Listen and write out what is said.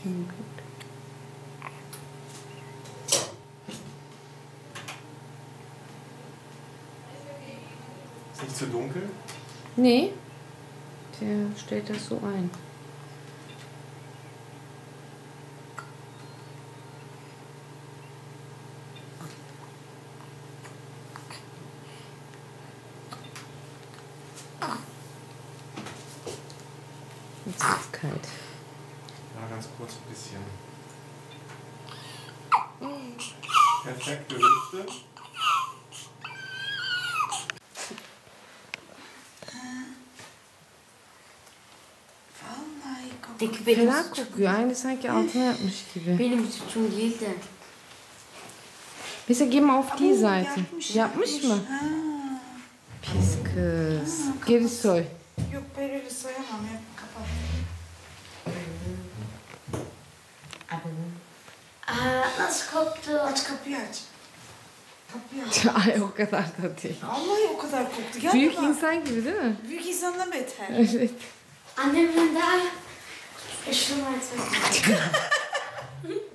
Schön gut. Ist nicht zu dunkel? Nee, der stellt das so ein. Jetzt ist es kalt. Ja, ganz kurz ein bisschen. Perfekte Hüfte. Peki benim, Fena kokuyor. Aynı sanki altına yapmış gibi. benim suçum değil de. Mesela geh mal auf die Seite. Yapmış mı? Ha. Pis kız. Geri soy. Yok ben öyle soyamam ya. Kapat. Aa, nasıl koktu? Aç kapıyı aç. Kapıyı aç. Ay o kadar da değil. Vallahi o kadar koktu. Gel Büyük baba. insan gibi değil mi? Büyük insandan beter. Evet. Annemden daha... Şunu açmak.